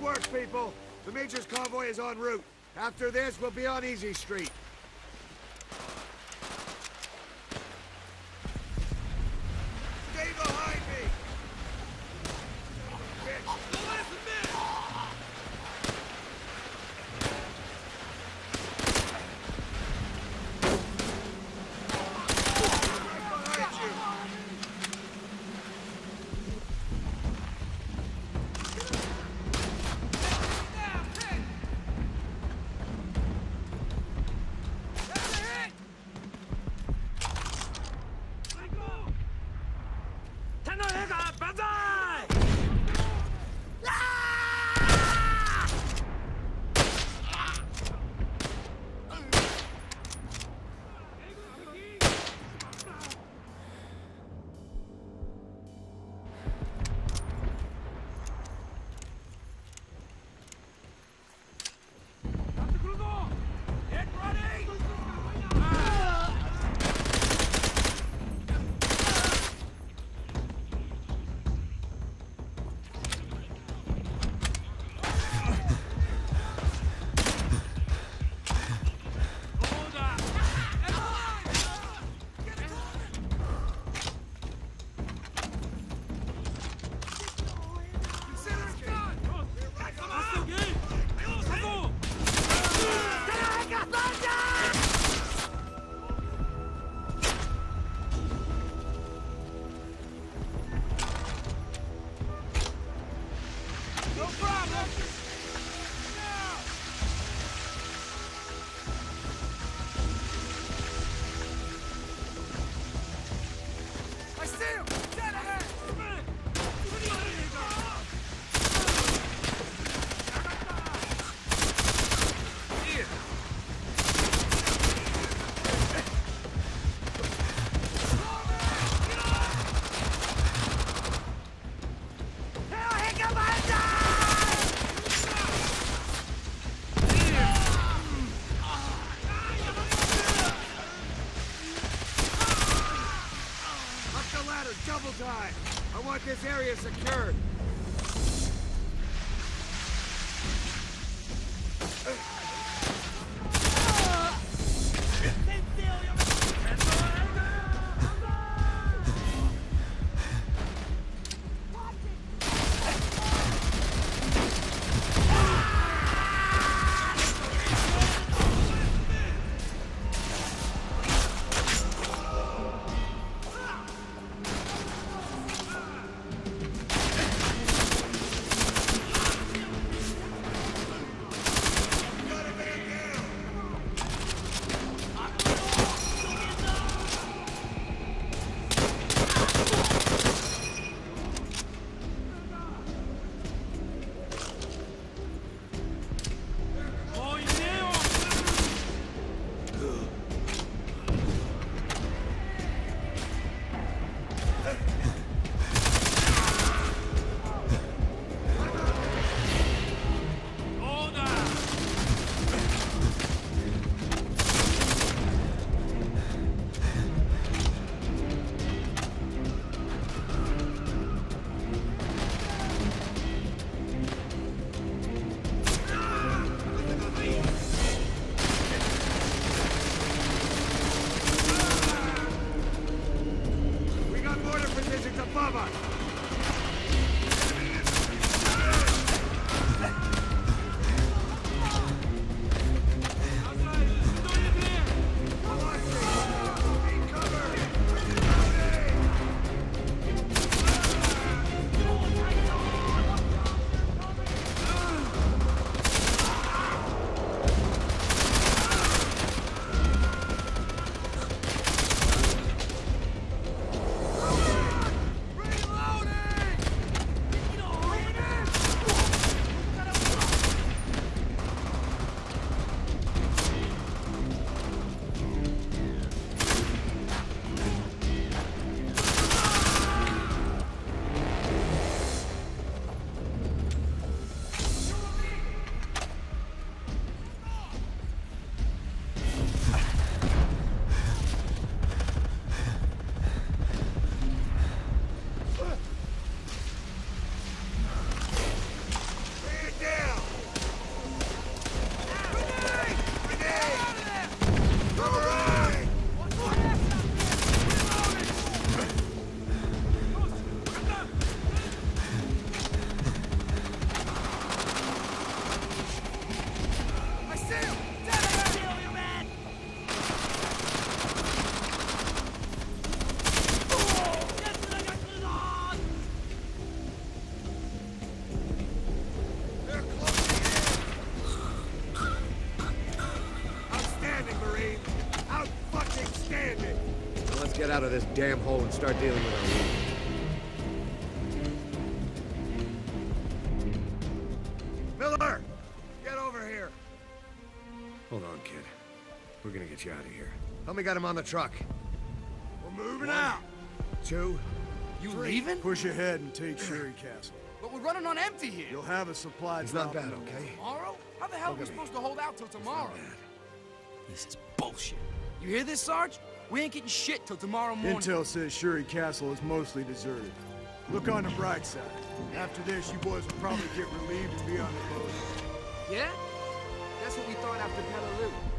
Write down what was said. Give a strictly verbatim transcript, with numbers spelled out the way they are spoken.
work, people. The Major's convoy is en route. After this, we'll be on Easy Street. Stay behind me! Bitch! The last minute! Right behind you! Double time! I want this area secured! out of this damn hole and start dealing with our wounds. Miller! Get over here! Hold on, kid. We're gonna get you out of here. Help me get him on the truck. We're moving One, out! Two... You three. leaving? Push ahead and take Sherry Castle. But we're running on empty here. You'll have a supply It's not drop bad, in the okay? Tomorrow? How the hell are we Look at me. supposed to hold out till tomorrow? It's not bad. This is bullshit. You hear this, Sarge? We ain't getting shit till tomorrow morning. Intel says Sherry Castle is mostly deserted. Look on the bright side. After this, you boys will probably get relieved and be on the boat. Yeah? That's what we thought after Peleliu.